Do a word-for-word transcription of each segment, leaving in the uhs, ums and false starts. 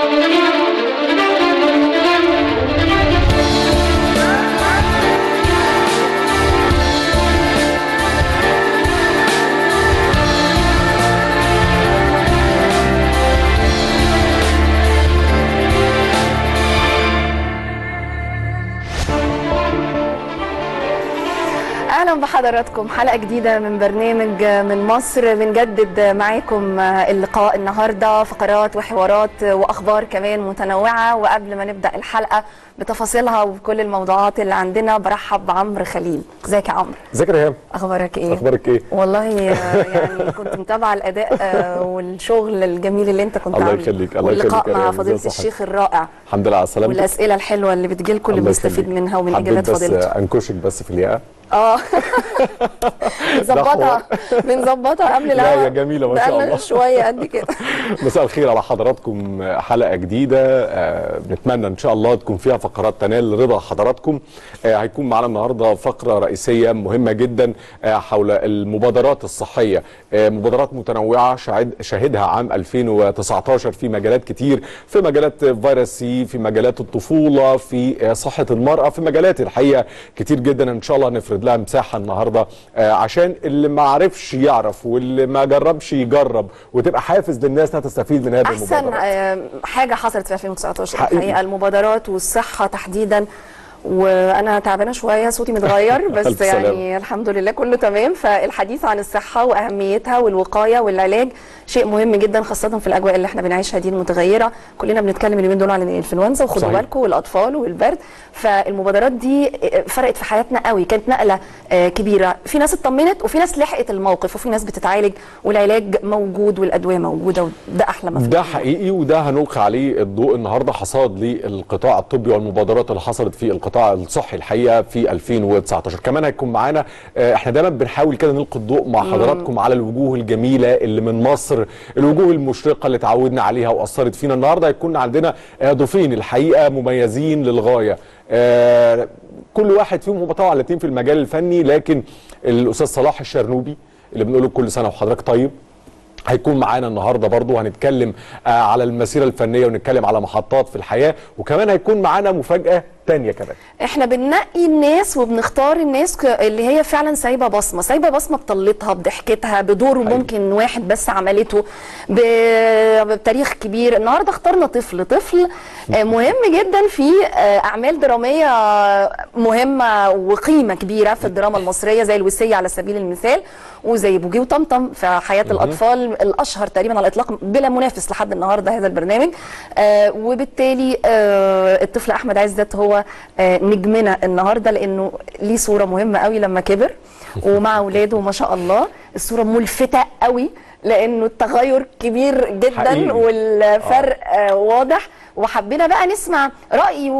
اهلا بحضراتكم حلقه جديده من برنامج من مصر. بنجدد معاكم اللقاء النهارده، فقرات وحوارات واخبار كمان متنوعه. وقبل ما نبدا الحلقه بتفاصيلها وكل الموضوعات اللي عندنا برحب بعمرو خليل. ازيك يا عمرو؟ ازيك يا ريهام؟ اخبارك ايه؟ اخبارك ايه؟ والله يعني كنت متابعه الاداء والشغل الجميل اللي انت كنت عامله. الله يخليك. الله يخليك. واللقاء مع فضيله الشيخ الرائع. الحمد لله على السلامه. والاسئله الحلوه اللي بتجيلكم اللي بنستفيد منها ومن اجابات فضيلته. بس انكشك بس في الياقه. اه بنظبطها بنظبطها قبل الهوا. لا يا جميله ما شاء الله. شويه قد كده. مساء الخير على حضراتكم. حلقه جديده بنتمنى ان شاء الله تكون فيها فقرات تنال رضا حضراتكم. هيكون معانا النهارده فقره رئيسيه مهمه جدا حول المبادرات الصحيه، مبادرات متنوعه شهدها عام ألفين وتسعتاشر في مجالات كتير، في مجالات فيروس سي، في مجالات الطفوله، في صحه المراه، في مجالات الحقيقه كتير جدا. ان شاء الله نفرد لها مساحه النهارده عشان اللي ما عرفش يعرف واللي ما جربش يجرب، وتبقى حافز للناس انها تستفيد من هذه المبادرات. احسن حاجه حصلت في ألفين وتسعتاشر الحقيقه المبادرات والصحه تحديدا. وانا تعبانه شويه، صوتي متغير بس يعني الحمد لله كله تمام. فالحديث عن الصحه واهميتها والوقايه والعلاج شيء مهم جدا، خاصه في الاجواء اللي احنا بنعيشها دي المتغيره. كلنا بنتكلم اليومين دول عن الانفلونزا، وخدوا بالكم والاطفال والبرد. فالمبادرات دي فرقت في حياتنا قوي، كانت نقله كبيره. في ناس اطمنت وفي ناس لحقت الموقف وفي ناس بتتعالج والعلاج موجود والادويه موجوده، وده احلى ما فيه. ده حقيقي وده هنلقي عليه الضوء النهارده، حصاد للقطاع الطبي والمبادرات اللي حصلت في القطاع الصحي الحقيقه في ألفين وتسعتاشر. كمان هيكون معانا، احنا دايما بنحاول كده نلقي الضوء مع حضراتكم على الوجوه الجميله اللي من مصر، الوجوه المشرقه اللي تعودنا عليها واثرت فينا. النهارده هيكون عندنا ضيفين الحقيقه مميزين للغايه، كل واحد فيهم هم طبعا الاثنين في المجال الفني، لكن الاستاذ صلاح الشرنوبي اللي بنقول له كل سنه وحضرتك طيب هيكون معانا النهارده برضه. هنتكلم على المسيره الفنيه ونتكلم على محطات في الحياه، وكمان هيكون معانا مفاجاه تانية كمان. احنا بننقي الناس وبنختار الناس اللي هي فعلا سايبه بصمه، سايبه بصمه بطلتها، بضحكتها، بدور ممكن واحد بس عملته، بتاريخ كبير. النهارده اخترنا طفل طفل مهم جدا في اعمال دراميه مهمه وقيمه كبيره في الدراما المصريه، زي الوصيه على سبيل المثال، وزي بوجي وطمطم في حياه الاطفال الاشهر تقريبا على الاطلاق بلا منافس لحد النهارده هذا البرنامج. آه وبالتالي آه الطفل احمد عزت هو آه نجمنا النهارده، لانه ليه صوره مهمه قوي لما كبر ومع اولاده ما شاء الله. الصوره ملفته قوي لانه التغير كبير جدا حقيقي. والفرق آه واضح. وحبينا بقى نسمع رأي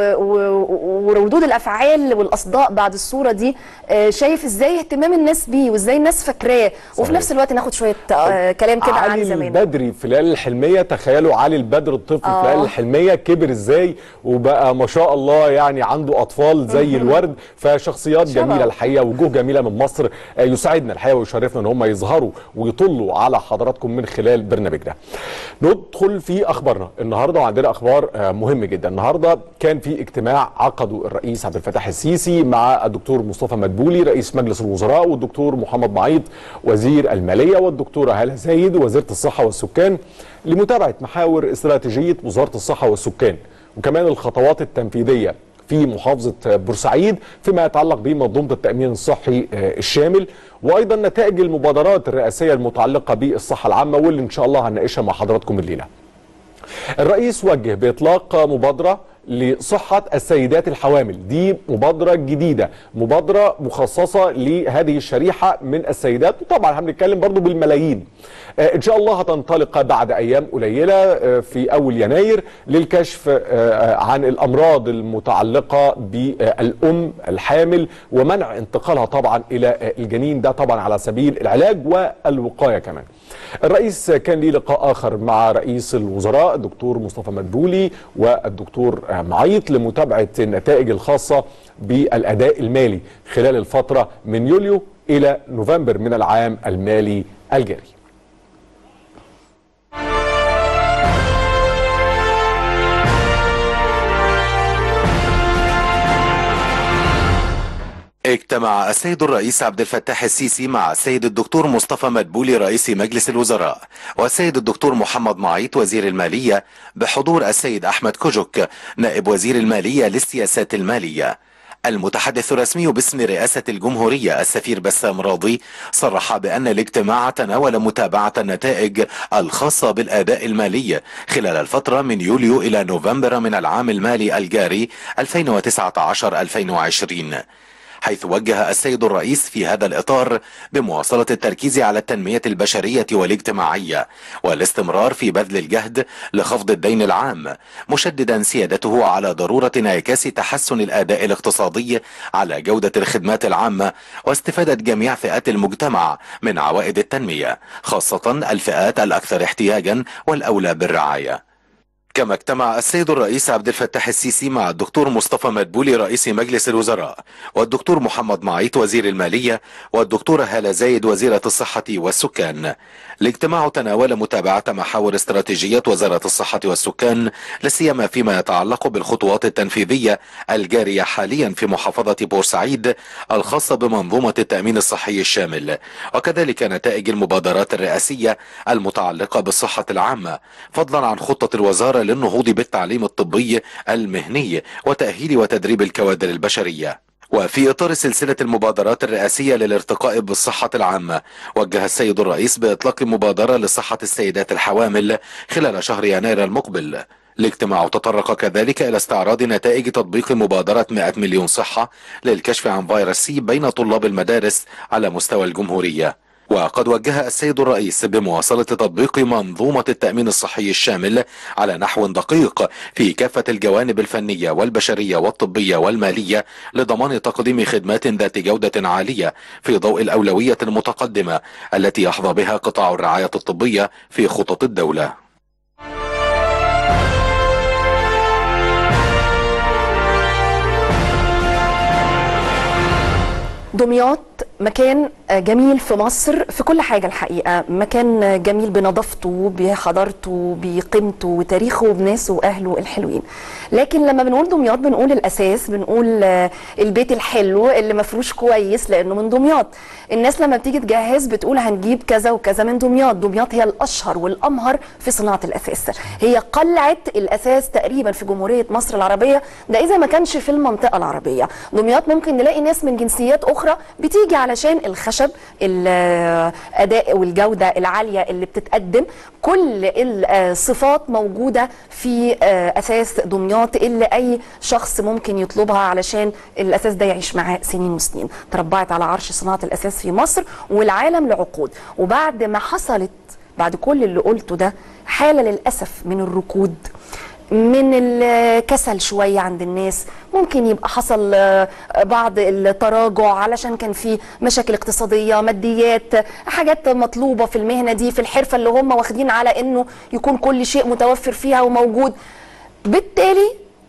وردود الأفعال والأصداء بعد الصورة دي. شايف إزاي اهتمام الناس بيه وإزاي الناس فاكراه، وفي نفس الوقت ناخد شوية كلام كده عن زمان. علي البدري في ليالي الحلمية، تخيلوا علي البدر الطفل آه. في ليالي الحلمية كبر إزاي وبقى ما شاء الله يعني عنده أطفال زي الورد. فشخصيات جميلة الحقيقة، وجوه جميلة من مصر. يسعدنا الحقيقة ويشرفنا إن هم يظهروا ويطلوا على حضراتكم من خلال برنامجنا. ندخل في أخبارنا النهاردة، وعندنا اخبار مهم جدا. النهارده كان في اجتماع عقده الرئيس عبد الفتاح السيسي مع الدكتور مصطفى مدبولي رئيس مجلس الوزراء، والدكتور محمد معيط وزير الماليه، والدكتوره هاله زايد وزيره الصحه والسكان، لمتابعه محاور استراتيجيه وزاره الصحه والسكان، وكمان الخطوات التنفيذيه في محافظه بورسعيد فيما يتعلق بمنظومه التامين الصحي الشامل، وايضا نتائج المبادرات الرئاسيه المتعلقه بالصحه العامه، واللي ان شاء الله هنناقشها مع حضراتكم الليله. الرئيس وجه بإطلاق مبادرة لصحة السيدات الحوامل. دي مبادرة جديدة، مبادرة مخصصة لهذه الشريحة من السيدات، وطبعا هنتكلم برضو بالملايين. آه إن شاء الله هتنطلق بعد أيام قليلة آه في أول يناير للكشف آه عن الأمراض المتعلقة بالأم الحامل ومنع انتقالها طبعا إلى آه الجنين، ده طبعا على سبيل العلاج والوقاية كمان. الرئيس كان ليه لقاء آخر مع رئيس الوزراء الدكتور مصطفى مدبولي والدكتور معيط لمتابعة النتائج الخاصة بالأداء المالي خلال الفترة من يوليو إلى نوفمبر من العام المالي الجاري. اجتمع السيد الرئيس عبد الفتاح السيسي مع السيد الدكتور مصطفى مدبولي رئيس مجلس الوزراء والسيد الدكتور محمد معيط وزير المالية بحضور السيد أحمد كوجك نائب وزير المالية للسياسات المالية. المتحدث الرسمي باسم رئاسة الجمهورية السفير بسام راضي صرح بأن الاجتماع تناول متابعة النتائج الخاصة بالأداء المالي خلال الفترة من يوليو إلى نوفمبر من العام المالي الجاري ألفين وتسعة عشر ألفين وعشرين، حيث وجه السيد الرئيس في هذا الإطار بمواصلة التركيز على التنمية البشرية والاجتماعية والاستمرار في بذل الجهد لخفض الدين العام، مشددا سيادته على ضرورة انعكاس تحسن الأداء الاقتصادي على جودة الخدمات العامة واستفادة جميع فئات المجتمع من عوائد التنمية، خاصة الفئات الأكثر احتياجا والأولى بالرعاية. كما اجتمع السيد الرئيس عبد الفتاح السيسي مع الدكتور مصطفى مدبولي رئيس مجلس الوزراء والدكتور محمد معيط وزير المالية والدكتورة هالة زايد وزيرة الصحة والسكان. الاجتماع تناول متابعة محاور استراتيجية وزارة الصحة والسكان لسيما فيما يتعلق بالخطوات التنفيذية الجارية حاليا في محافظة بورسعيد الخاصة بمنظومة التأمين الصحي الشامل، وكذلك نتائج المبادرات الرئاسية المتعلقة بالصحة العامة، فضلا عن خطة الوزارة للنهوض بالتعليم الطبي المهني وتأهيل وتدريب الكوادر البشرية. وفي إطار سلسلة المبادرات الرئاسية للارتقاء بالصحة العامة، وجه السيد الرئيس بإطلاق مبادرة لصحة السيدات الحوامل خلال شهر يناير المقبل. الاجتماع تطرق كذلك إلى استعراض نتائج تطبيق مبادرة مئة مليون صحة للكشف عن فيروس سي بين طلاب المدارس على مستوى الجمهورية. وقد وجه السيد الرئيس بمواصلة تطبيق منظومة التأمين الصحي الشامل على نحو دقيق في كافة الجوانب الفنية والبشرية والطبية والمالية لضمان تقديم خدمات ذات جودة عالية في ضوء الأولوية المتقدمة التي يحظى بها قطاع الرعاية الطبية في خطط الدولة. دمياط مكان جميل في مصر في كل حاجة الحقيقة، مكان جميل بنظافته بحضارته بقيمته وتاريخه وبناسه وأهله الحلوين. لكن لما بنقول دمياط بنقول الأساس، بنقول البيت الحلو اللي مفروش كويس لأنه من دمياط. الناس لما بتيجي تجهز بتقول هنجيب كذا وكذا من دمياط. دمياط هي الأشهر والأمهر في صناعة الأساس، هي قلعة الأساس تقريبا في جمهورية مصر العربية، ده إذا ما كانش في المنطقة العربية. دمياط ممكن نلاقي ناس من جنسيات أخرى بتيجي علشان الخشب، الأداء والجودة العالية اللي بتتقدم، كل الصفات موجودة في أساس دمياط اللي أي شخص ممكن يطلبها علشان الأساس ده يعيش معاه سنين وسنين. تربعت على عرش صناعة الأساس في مصر والعالم لعقود. وبعد ما حصلت بعد كل اللي قلته ده حالة للأسف من الركود، من الكسل شوية عند الناس، ممكن يبقى حصل بعض التراجع علشان كان في مشاكل اقتصادية، ماديات، حاجات مطلوبة في المهنة دي، في الحرفة اللي هم واخدين على انه يكون كل شيء متوفر فيها وموجود. بالتالي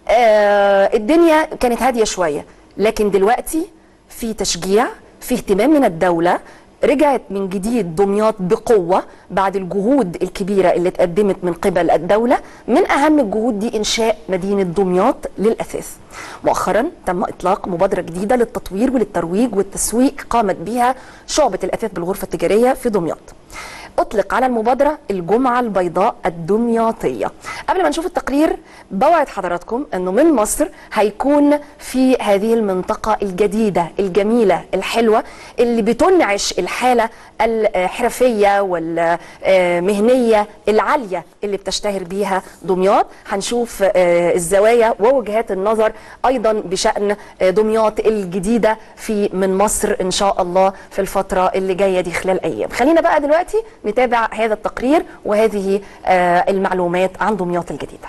الدنيا كانت هادية شوية، لكن دلوقتي في تشجيع، في اهتمام من الدولة. رجعت من جديد دمياط بقوة بعد الجهود الكبيرة اللي اتقدمت من قبل الدولة. من أهم الجهود دي إنشاء مدينة دمياط للأساس. مؤخرا تم إطلاق مبادرة جديدة للتطوير وللترويج والتسويق قامت بها شعبة الأثاث بالغرفة التجارية في دمياط. أطلق على المبادرة الجمعة البيضاء الدمياطية. قبل ما نشوف التقرير بوعد حضراتكم أنه من مصر هيكون في هذه المنطقة الجديدة الجميلة الحلوة اللي بتنعش الحالة الحرفية والمهنية العالية اللي بتشتهر بيها دمياط. هنشوف الزوايا ووجهات النظر أيضا بشأن دمياط الجديدة في من مصر إن شاء الله في الفترة اللي جاية دي خلال أيام. خلينا بقى دلوقتي نتابع هذا التقرير وهذه المعلومات عن دمياط الجديدة.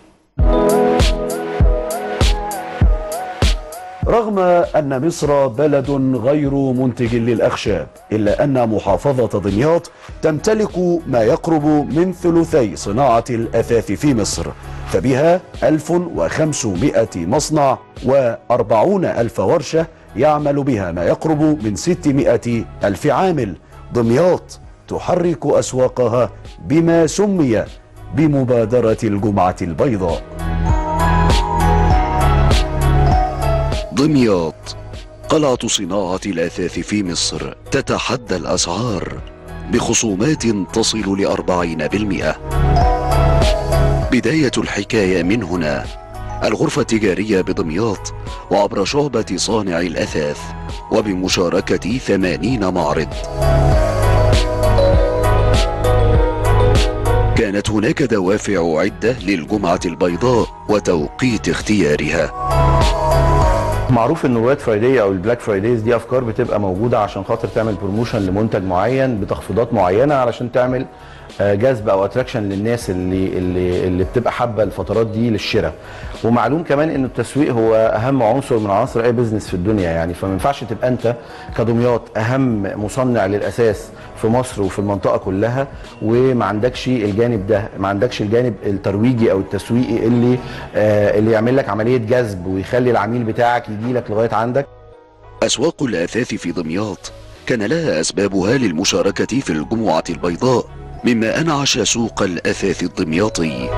رغم أن مصر بلد غير منتج للأخشاب، إلا أن محافظة دمياط تمتلك ما يقرب من ثلثي صناعة الأثاث في مصر، فبها ألف وخمسمائة مصنع وأربعون ألف ورشة يعمل بها ما يقرب من ستمائة ألف عامل. دمياط تحرك أسواقها بما سمي بمبادرة الجمعة البيضاء. دمياط قلعة صناعة الأثاث في مصر تتحدى الأسعار بخصومات تصل لأربعين بالمئة. بداية الحكاية من هنا، الغرفة التجارية بدمياط وعبر شعبة صانع الأثاث وبمشاركة ثمانين معرض. كانت هناك دوافع عدة للجمعة البيضاء وتوقيت اختيارها. معروف ان الوايت فرايداي او البلاك فرايدايز دي افكار بتبقى موجوده عشان خاطر تعمل بروموشن لمنتج معين بتخفيضات معينه علشان تعمل جذب او اتراكشن للناس اللي اللي اللي بتبقى حابه الفترات دي للشراء. ومعلوم كمان ان التسويق هو اهم عنصر من عناصر اي بزنس في الدنيا يعني، فما ينفعش تبقى انت كدمياط اهم مصنع للاساس في مصر وفي المنطقه كلها وما عندكش الجانب ده، ما عندكش الجانب الترويجي او التسويقي اللي آه اللي يعمل لك عمليه جذب ويخلي العميل بتاعك يجي لك لغايه عندك. اسواق الاثاث في دمياط كان لها اسبابها للمشاركه في الجمعه البيضاء، مما أنعش سوق الأثاث الدمياطي.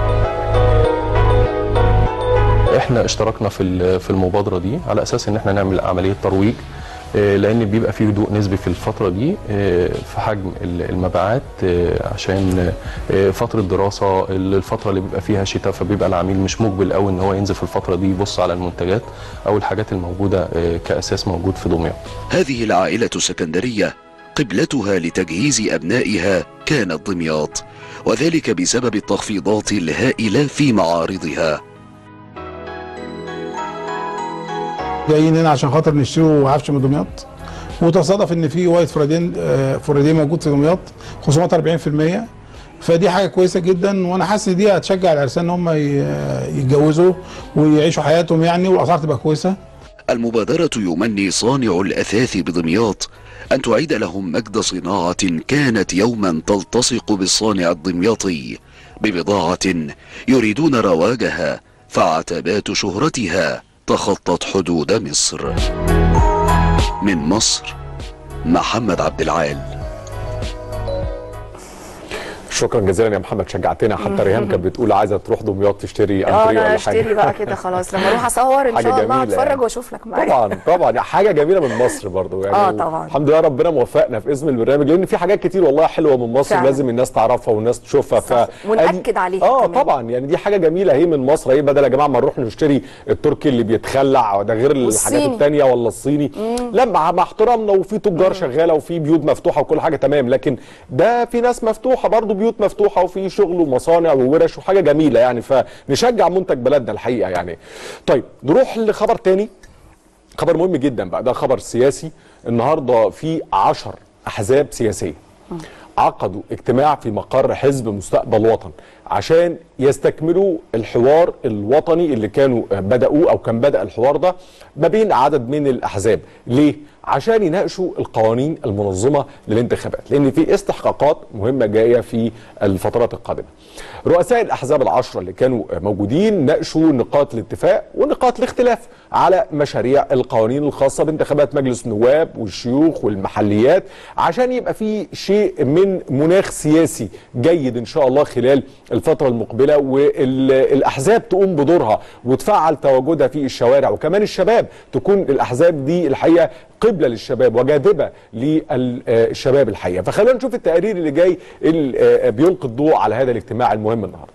احنا اشتركنا في في المبادرة دي على أساس ان احنا نعمل عملية ترويج، لأن بيبقى فيه هدوء نسبي في الفترة دي في حجم المبيعات عشان فترة دراسة، الفترة اللي بيبقى فيها شتاء، فبيبقى العميل مش مقبل قوي ان هو ينزل في الفترة دي يبص على المنتجات أو الحاجات الموجودة كأساس موجود في دمياط. هذه العائلة السكندرية قبلتها لتجهيز أبنائها كانت دمياط، وذلك بسبب التخفيضات الهائلة في معارضها. جايين هنا عشان خاطر نشتروا عفش من دمياط، وتصادف ان في وايت فرايداي فرايداي موجود في دمياط خصومات أربعين بالمئة، فدي حاجه كويسه جدا، وانا حاسس ان دي هتشجع العرسان ان هم يتجوزوا ويعيشوا حياتهم يعني، والاسعار تبقى كويسه. المبادرة يمني صانع الأثاث بدمياط أن تعيد لهم مجد صناعة كانت يوما تلتصق بالصانع الدمياطي ببضاعة يريدون رواجها، فعتبات شهرتها تخطت حدود مصر. من مصر، محمد عبد العال. شكرا جزيلا يا محمد، شجعتنا. حتى ريهام كانت بتقول عايزه تروح دمياط تشتري اه انا اشتري بقى كده خلاص، لما اروح اصور ان شاء الله اتفرج واشوف لك معايا. طبعا طبعا حاجه جميله من مصر برضو يعني. اه طبعا الحمد لله ربنا موفقنا في اسم البرنامج، لان في حاجات كتير والله حلوه من مصر فعلا. لازم الناس تعرفها والناس تشوفها ف ونأكد عليها اه كمان. طبعا يعني دي حاجه جميله اهي من مصر اهي، بدل يا جماعه ما نروح نشتري التركي اللي بيتخلع ده غير الحاجات الثانيه ولا الصيني. لا مع احترامنا، وفي تجار شغاله وفي بيوت مفتوحه وكل حاجه تمام، لكن ده في ناس مفتوحه برضو، بيوت مفتوحه وفي شغل ومصانع وورش وحاجه جميله يعني، فنشجع منتج بلدنا الحقيقه يعني. طيب نروح لخبر تاني، خبر مهم جدا بقى، ده خبر سياسي. النهارده في عشر احزاب سياسيه عقدوا اجتماع في مقر حزب مستقبل وطن عشان يستكملوا الحوار الوطني اللي كانوا بدأوه، او كان بدأ الحوار ده ما بين عدد من الاحزاب. ليه؟ عشان يناقشوا القوانين المنظمه للانتخابات، لان في استحقاقات مهمه جايه في الفترات القادمه. رؤساء الاحزاب العشره اللي كانوا موجودين ناقشوا نقاط الاتفاق ونقاط الاختلاف على مشاريع القوانين الخاصه بانتخابات مجلس النواب والشيوخ والمحليات، عشان يبقى في شيء من مناخ سياسي جيد ان شاء الله خلال الفتره المقبله، والاحزاب تقوم بدورها وتفعل تواجدها في الشوارع، وكمان الشباب تكون الاحزاب دي الحقيقه قبلة للشباب وجاذبة للشباب الحقيقة. فخلونا نشوف التقرير اللي جاي اللي بيلقي الضوء على هذا الاجتماع المهم النهارده.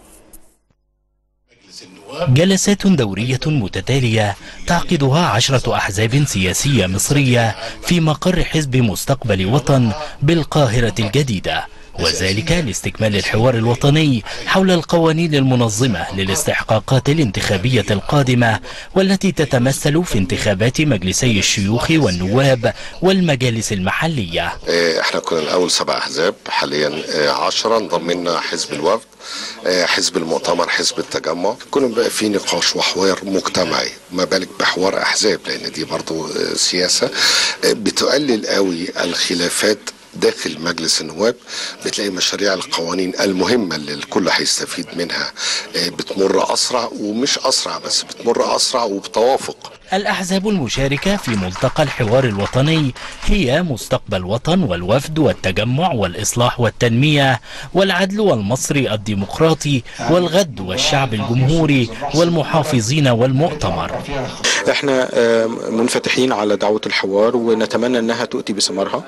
جلسات دورية متتالية تعقدها عشرة أحزاب سياسية مصرية في مقر حزب مستقبل وطن بالقاهرة الجديدة، وذلك لاستكمال الحوار الوطني حول القوانين المنظمة للاستحقاقات الانتخابية القادمة، والتي تتمثل في انتخابات مجلسي الشيوخ والنواب والمجالس المحلية. احنا كنا الأول سبع أحزاب، حاليا عشرة، انضم لنا حزب الوفد، حزب المؤتمر، حزب التجمع. كنا بقى في نقاش وحوار مجتمعي، ما بالك بحوار أحزاب، لأن دي برضو سياسة بتقلل قوي الخلافات داخل مجلس النواب. بتلاقي مشاريع القوانين المهمة اللي الكل هيستفيد منها بتمر أسرع، ومش أسرع بس بتمر أسرع وبتوافق. الأحزاب المشاركة في ملتقى الحوار الوطني هي مستقبل وطن والوفد والتجمع والإصلاح والتنمية والعدل والمصري الديمقراطي والغد والشعب الجمهوري والمحافظين والمؤتمر. احنا منفتحين على دعوة الحوار ونتمنى انها تؤتي بثمارها،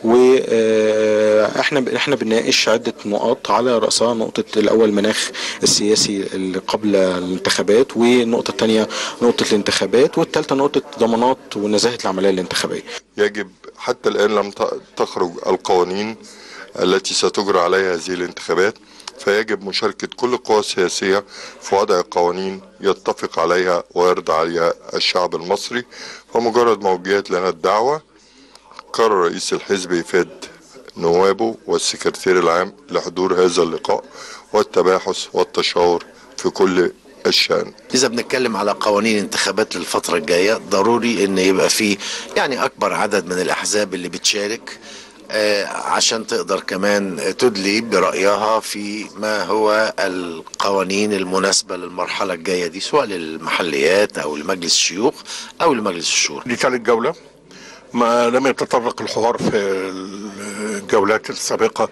واحنا احنا بنناقش عدة نقاط على رأسها نقطة الاول المناخ السياسي اللي قبل الانتخابات، والنقطة الثانية نقطة الانتخابات، والثالثة نقطة ضمانات ونزاهة العملية الانتخابية. يجب حتى الآن لم تخرج القوانين التي ستجرى عليها هذه الانتخابات، فيجب مشاركة كل القوى السياسية في وضع قوانين يتفق عليها ويرضى عليها الشعب المصري. فمجرد ما وجهت لنا الدعوة قرر رئيس الحزب يفاد نوابه والسكرتير العام لحضور هذا اللقاء والتباحث والتشاور في كل الشأن. إذا بنتكلم على قوانين انتخابات للفترة الجاية ضروري إن يبقى فيه يعني أكبر عدد من الأحزاب اللي بتشارك عشان تقدر كمان تدلي برأيها في ما هو القوانين المناسبة للمرحلة الجاية دي، سواء للمحليات أو لمجلس الشيوخ أو لمجلس الشورى. دي ثالث جولة، ما لم يتطرق الحوار في الجولات السابقة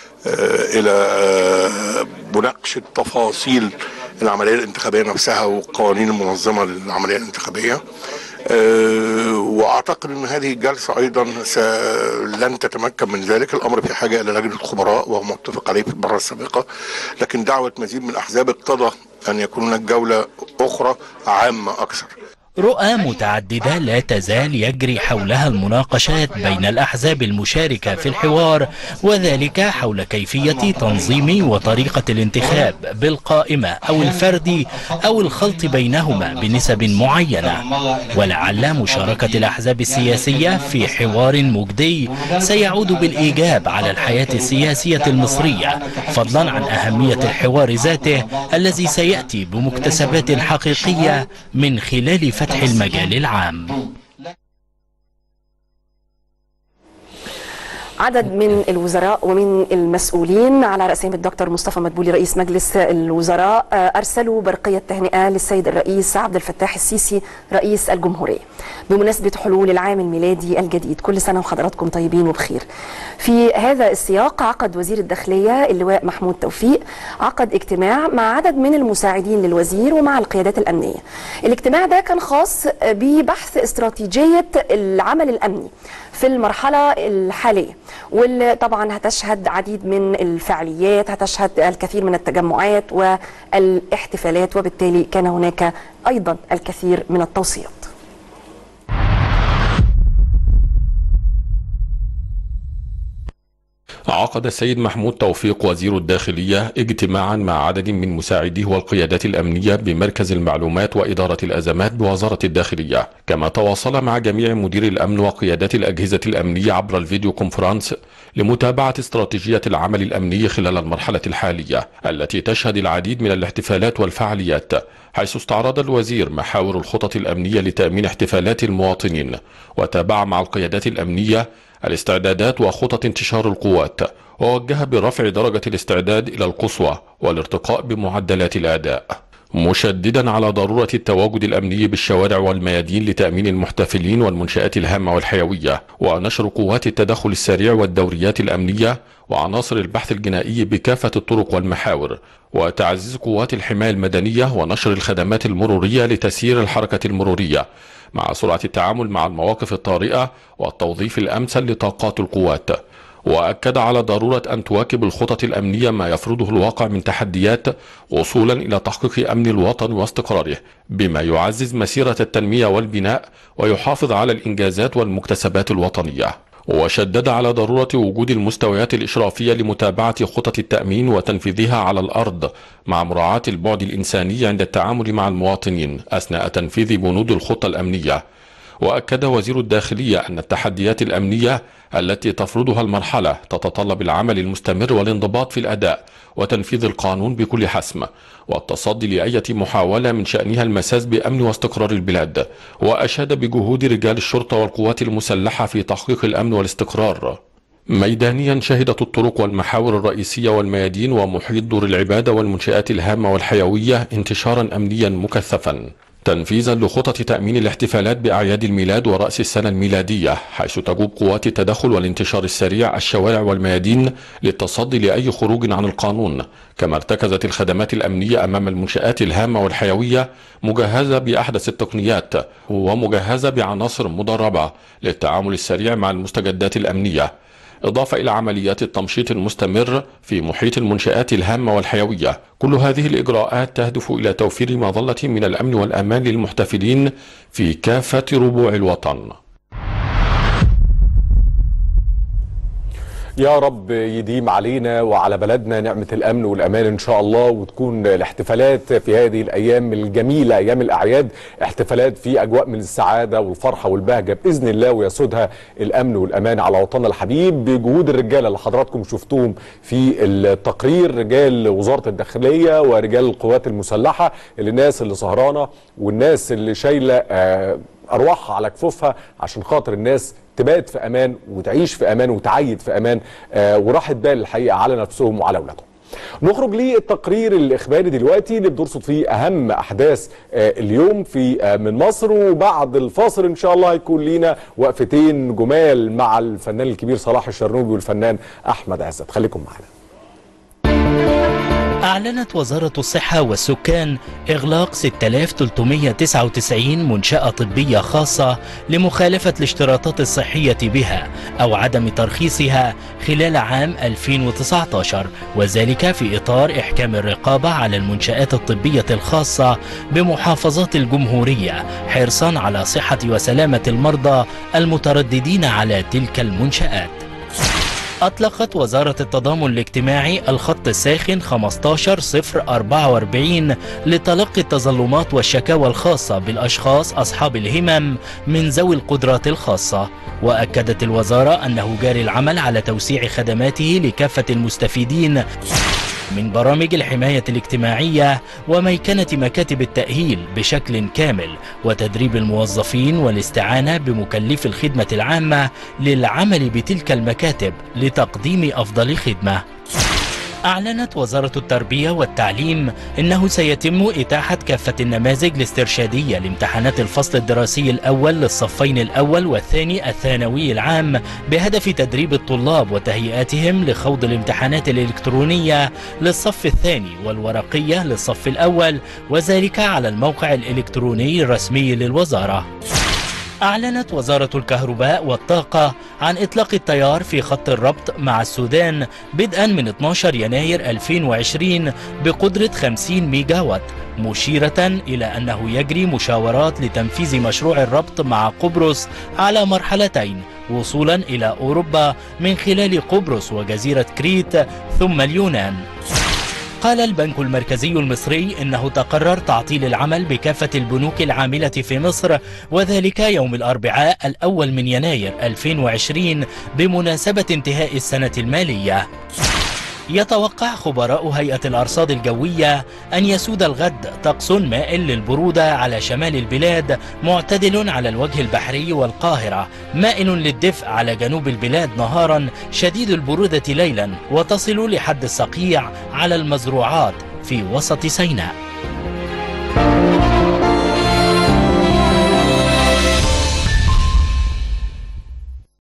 إلى مناقشة تفاصيل العملية الانتخابية نفسها والقوانين المنظمة للعملية الانتخابية. أه واعتقد ان هذه الجلسه ايضا لن تتمكن من ذلك. الامر في حاجه الى لجنه خبراء وهو متفق عليه في المره السابقه، لكن دعوه مزيد من الاحزاب اقتضى ان يكون هناك جوله اخرى عامه اكثر. رؤى متعددة لا تزال يجري حولها المناقشات بين الأحزاب المشاركة في الحوار، وذلك حول كيفية تنظيم وطريقة الانتخاب بالقائمة أو الفردي أو الخلط بينهما بنسب معينة. ولعل مشاركة الأحزاب السياسية في حوار مجدي سيعود بالإيجاب على الحياة السياسية المصرية، فضلا عن أهمية الحوار ذاته الذي سيأتي بمكتسبات حقيقية من خلال فتح المجال العام. عدد من الوزراء ومن المسؤولين على رأسهم الدكتور مصطفى مدبولي رئيس مجلس الوزراء أرسلوا برقية تهنئة للسيد الرئيس عبد الفتاح السيسي رئيس الجمهورية بمناسبة حلول العام الميلادي الجديد. كل سنة وحضراتكم طيبين وبخير. في هذا السياق عقد وزير الداخلية اللواء محمود توفيق عقد اجتماع مع عدد من المساعدين للوزير ومع القيادات الأمنية. الاجتماع ده كان خاص ببحث استراتيجية العمل الأمني في المرحلة الحالية، واللي طبعا هتشهد عديد من الفعاليات، هتشهد الكثير من التجمعات والاحتفالات، وبالتالي كان هناك أيضا الكثير من التوصيات. عقد السيد محمود توفيق وزير الداخلية اجتماعا مع عدد من مساعديه والقيادات الأمنية بمركز المعلومات وإدارة الأزمات بوزارة الداخلية، كما تواصل مع جميع مدير الأمن وقيادات الأجهزة الأمنية عبر الفيديو كونفرنس لمتابعة استراتيجية العمل الأمني خلال المرحلة الحالية التي تشهد العديد من الاحتفالات والفعاليات، حيث استعرض الوزير محاور الخطط الأمنية لتأمين احتفالات المواطنين، وتابع مع القيادات الأمنية الاستعدادات وخطط انتشار القوات، ووجه برفع درجة الاستعداد إلى القصوى والارتقاء بمعدلات الأداء، مشددا على ضرورة التواجد الأمني بالشوارع والميادين لتأمين المحتفلين والمنشآت الهامة والحيوية، ونشر قوات التدخل السريع والدوريات الأمنية وعناصر البحث الجنائي بكافة الطرق والمحاور، وتعزيز قوات الحماية المدنية ونشر الخدمات المرورية لتسيير الحركة المرورية مع سرعة التعامل مع المواقف الطارئة والتوظيف الأمثل لطاقات القوات. وأكد على ضرورة أن تواكب الخطط الأمنية ما يفرضه الواقع من تحديات وصولا إلى تحقيق أمن الوطن واستقراره، بما يعزز مسيرة التنمية والبناء ويحافظ على الإنجازات والمكتسبات الوطنية. وشدد على ضرورة وجود المستويات الإشرافية لمتابعة خطط التأمين وتنفيذها على الأرض مع مراعاة البعد الإنساني عند التعامل مع المواطنين أثناء تنفيذ بنود الخطة الأمنية. وأكد وزير الداخلية أن التحديات الأمنية التي تفرضها المرحلة تتطلب العمل المستمر والانضباط في الأداء وتنفيذ القانون بكل حسم، والتصدي لأية محاولة من شأنها المساس بأمن واستقرار البلاد. وأشاد بجهود رجال الشرطة والقوات المسلحة في تحقيق الأمن والاستقرار. ميدانيا شهدت الطرق والمحاور الرئيسية والميادين ومحيط دور العبادة والمنشآت الهامة والحيوية انتشارا أمنيا مكثفا، تنفيذا لخطط تأمين الاحتفالات بأعياد الميلاد ورأس السنة الميلادية، حيث تجوب قوات التدخل والانتشار السريع الشوارع والميادين للتصدي لأي خروج عن القانون. كما ارتكزت الخدمات الأمنية أمام المنشآت الهامة والحيوية مجهزة بأحدث التقنيات ومجهزة بعناصر مدربة للتعامل السريع مع المستجدات الأمنية، إضافة إلى عمليات التمشيط المستمر في محيط المنشآت الهامة والحيوية. كل هذه الإجراءات تهدف إلى توفير مظلة من الأمن والأمان للمحتفلين في كافة ربوع الوطن. يا رب يديم علينا وعلى بلدنا نعمة الأمن والأمان إن شاء الله، وتكون الاحتفالات في هذه الأيام الجميلة أيام الأعياد احتفالات في أجواء من السعادة والفرحة والبهجة بإذن الله، ويسودها الأمن والأمان على وطننا الحبيب بجهود الرجالة اللي حضراتكم شفتوهم في التقرير، رجال وزارة الداخلية ورجال القوات المسلحة، الناس اللي سهرانة والناس اللي شايلة أرواحها على كفوفها عشان خاطر الناس تبات في امان وتعيش في امان وتعيد في امان، آه وراحة بال الحقيقه على نفسهم وعلى اولادهم. نخرج للتقرير الاخباري دلوقتي اللي بنرصد فيه اهم احداث آه اليوم في آه من مصر، وبعد الفاصل ان شاء الله هيكون لينا وقفتين جمال مع الفنان الكبير صلاح الشرنوبي والفنان احمد عزت. خليكم معنا. أعلنت وزارة الصحة والسكان إغلاق ستة آلاف وثلاثمئة وتسعة وتسعين منشأة طبية خاصة لمخالفة الاشتراطات الصحية بها أو عدم ترخيصها خلال عام ألفين وتسعة عشر، وذلك في إطار إحكام الرقابة على المنشآت الطبية الخاصة بمحافظات الجمهورية، حرصا على صحة وسلامة المرضى المترددين على تلك المنشآت. أطلقت وزارة التضامن الاجتماعي الخط الساخن خمسة عشر صفر أربعة وأربعين لتلقي التظلمات والشكاوى الخاصة بالأشخاص أصحاب الهمم من ذوي القدرات الخاصة. وأكدت الوزارة أنه جاري العمل على توسيع خدماته لكافة المستفيدين من برامج الحماية الاجتماعية وميكنة مكاتب التأهيل بشكل كامل، وتدريب الموظفين والاستعانة بمكلفي الخدمة العامة للعمل بتلك المكاتب لتقديم أفضل خدمة. أعلنت وزارة التربية والتعليم أنه سيتم إتاحة كافة النماذج الاسترشادية لامتحانات الفصل الدراسي الأول للصفين الأول والثاني الثانوي العام بهدف تدريب الطلاب وتهيئاتهم لخوض الامتحانات الإلكترونية للصف الثاني والورقية للصف الأول، وذلك على الموقع الإلكتروني الرسمي للوزارة. أعلنت وزارة الكهرباء والطاقة عن إطلاق التيار في خط الربط مع السودان بدءا من اثني عشر يناير ألفين وعشرين بقدرة خمسين ميجا وات، مشيرة إلى أنه يجري مشاورات لتنفيذ مشروع الربط مع قبرص على مرحلتين وصولا إلى أوروبا من خلال قبرص وجزيرة كريت ثم اليونان. قال البنك المركزي المصري إنه تقرر تعطيل العمل بكافة البنوك العاملة في مصر، وذلك يوم الأربعاء الأول من يناير ألفين وعشرين بمناسبة انتهاء السنة المالية. يتوقع خبراء هيئة الأرصاد الجوية أن يسود الغد طقس مائل للبرودة على شمال البلاد، معتدل على الوجه البحري والقاهرة، مائل للدفء على جنوب البلاد نهارا، شديد البرودة ليلا، وتصل لحد الصقيع على المزروعات في وسط سيناء.